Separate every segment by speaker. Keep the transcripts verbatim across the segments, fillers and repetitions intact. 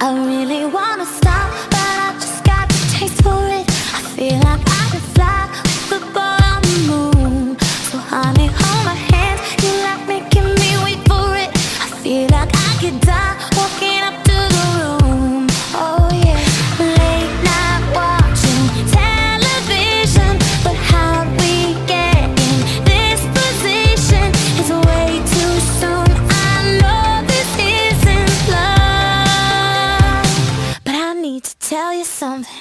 Speaker 1: I really wanna stop, but I just got the taste for it. I feel like I could fly with the boy on the moon. So honey, hold my hand, you like making me wait for it. I feel like I could die walking up to the room. Oh yeah, late night watching television, but how we get in this position is way too soon. I know this isn't love, but I need to tell you something.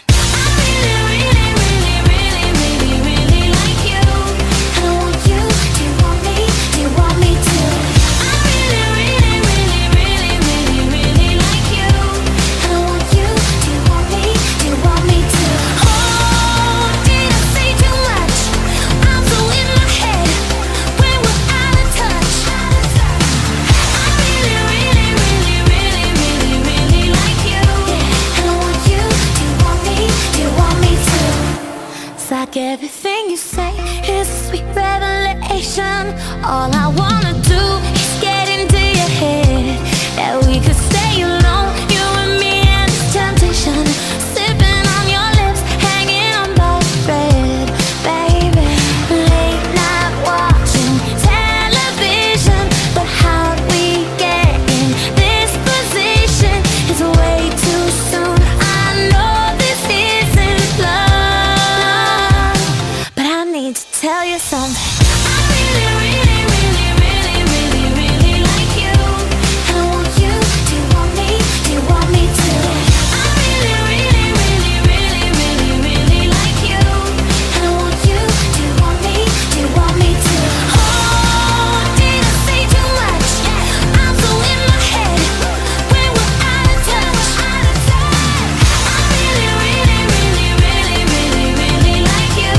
Speaker 1: Like everything you say is a sweet revelation. All I wanna do is get into your head, that we could stay alone, you and me and this temptation, sipping on your lips, hanging on by a thread, baby. Late night watching television, but how we get in this position is way too soon. I know this isn't love, to tell you something. I really, really, really, really, really, really like you, and I want you to want me, do you want me to? I really, really, really, really, really, really like you, and I want you to want me, do you want me to? Oh, did I say too much? I'm so in my head when we're out of touch. I really, really, really, really, really, really like you.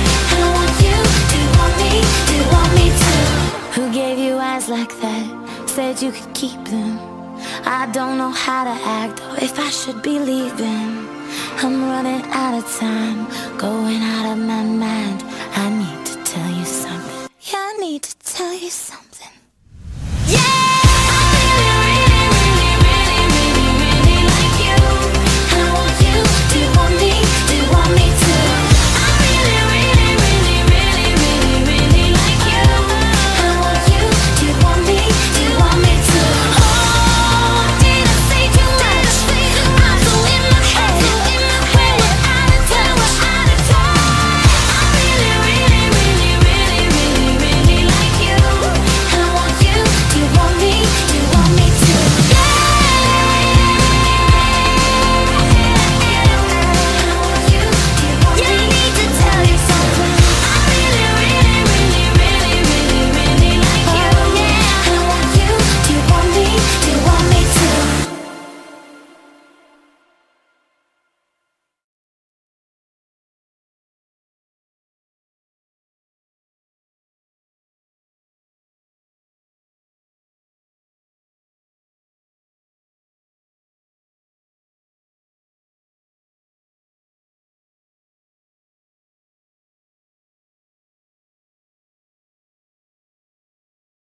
Speaker 1: Who gave you eyes like that? Said you could keep them. I don't know how to act or if I should be leaving. I'm running out of time, going out of my mind. I need to tell you something. Yeah, I need to tell you something.